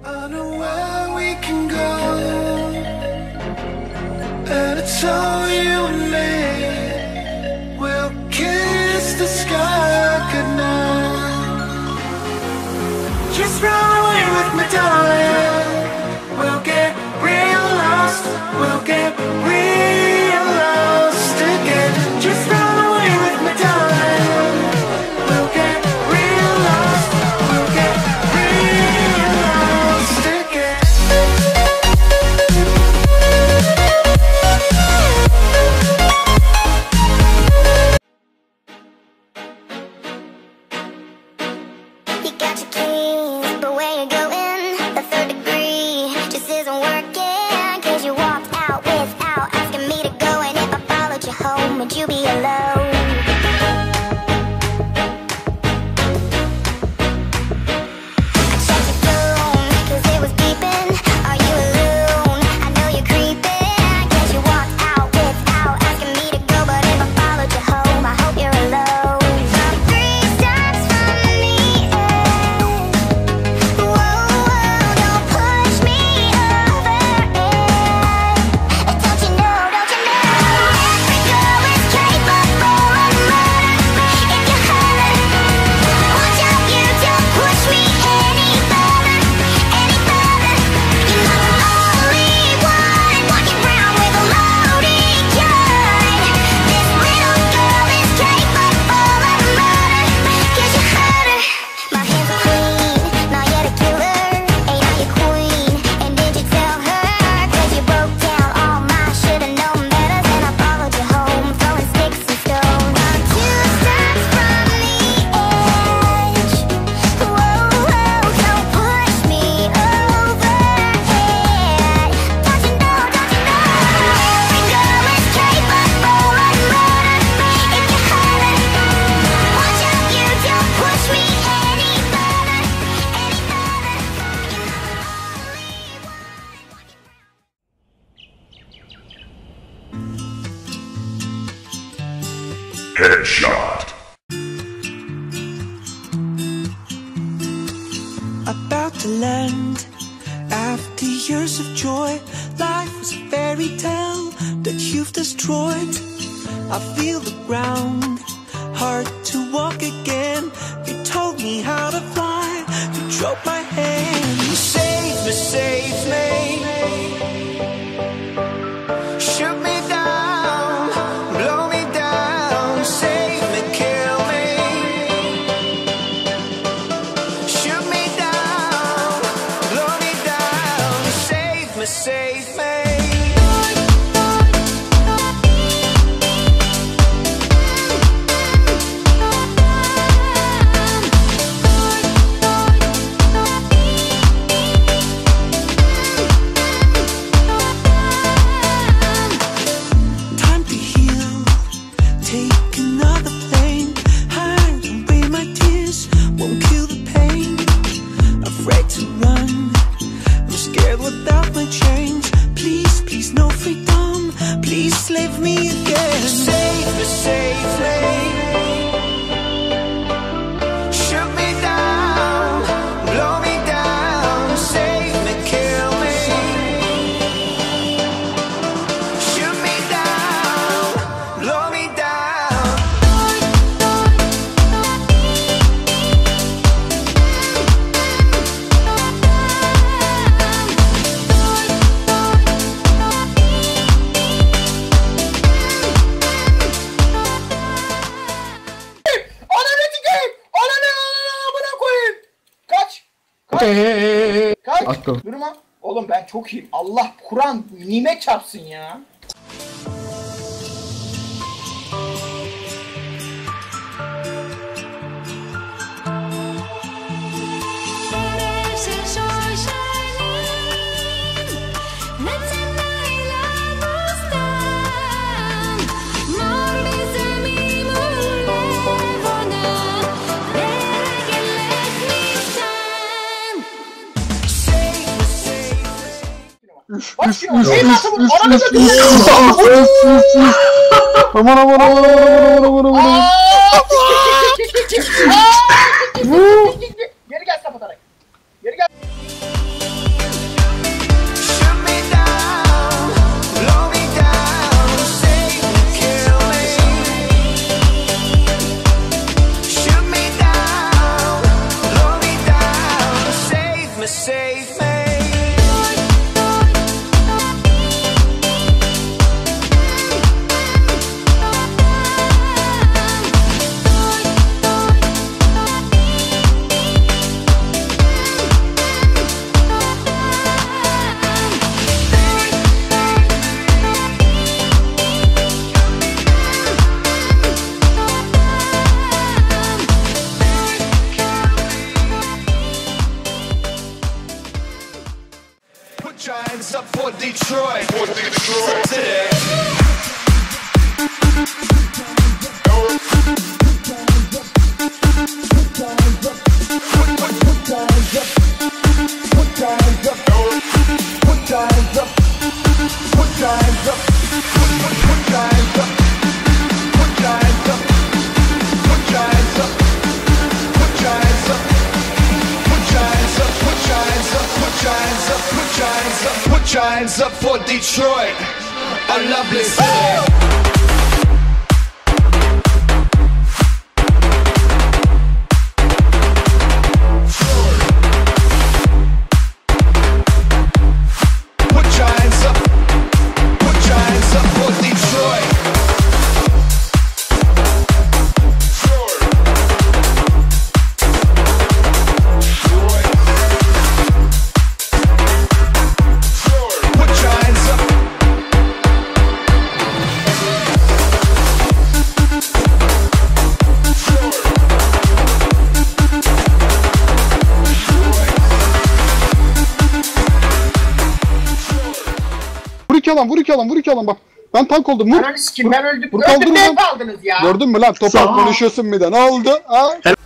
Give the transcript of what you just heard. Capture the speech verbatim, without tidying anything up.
I know where we can go, and it's all you and me. We'll kiss the sky goodnight. Just run away with me, darling. We'll get real lost. We'll get real lost again. Just run away with me, darling. We'll get real lost. We'll get real lost again. You got your keys, but where you going? The third degree just isn't working. Cause you walked out without asking me to go. And if I followed you home, would you be alone? I checked your phone, cause it was beeping. Are you alone? I know you're creeping. Cause you walked out without asking me to go. But if I followed you home, I hope you're alone. I'm three steps from the edge. Whoa, whoa, don't push me over it. Don't you know, don't you know? Every girl is capable of murder. If you hurt, watch out, you don't push me any further, any further. You're not the only one walking around with a loaded gun. This little girl is capable of murder. Cause you hurt her. My hands are clean, not yet a killer. Ain't I your queen? And did you tell her? Cause you broke down all my should've known better. Then I followed you home, throwing sticks and stones. I'm two steps from the edge. Whoa, whoa, don't push me over it. Don't you know, don't you know? Every girl is capable of murder. If you hurt her, watch out, you don't push me any further, any Headshot. About to land after years of joy. Life was a fairy tale that you've destroyed. I feel the ground, hard to walk again. You told me how to fly, you drove my hand. You saved me, saved me. Shoot me down, blow me down. Save me, kill me. Shoot me down, blow me down. Save me, save me. Time to heal, take another plane. Hide away my tears, won't kill the pain. Afraid to run, I'm scared without my chains. Please, please, no freedom. Please save me again. Save me, save me. Shoot me down, blow me down. Save me, kill me. Shoot me down, blow me down. Ananı sikeyim! Ananı ananı amına koyayım! Kaç! Kaç! Kaç! Attım. Durma! Oğlum ben çok iyiyim. Allah Kur'an nimet çarpsın ya. Başlıyor. Şey nasıl bu? Ananı Aman aman aman aman aman aman. Geri gel sapatarak. Geri gel. come and save me. Giants up for Detroit. For Detroit. Today. Giants up for Detroit, a lovely city. Put giants up, put giants up for Detroit. Vur iki alan, vur iki alan, vur iki alan bak. Ben tank oldum, vur. Ananı sikim ben öldüm. Vur, Öldüm kaldır ne lan. kaldınız ya? Gördün mü lan? Topal konuşuyorsun bir de. Ne oldu? Ha?